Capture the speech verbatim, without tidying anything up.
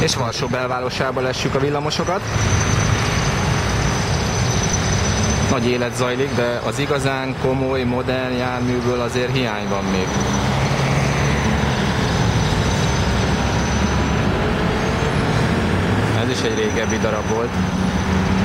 És Varsó belvárosába lessük a villamosokat. Nagy élet zajlik, de az igazán komoly, modern járműből azért hiány van még. Ez is egy régebbi darab volt.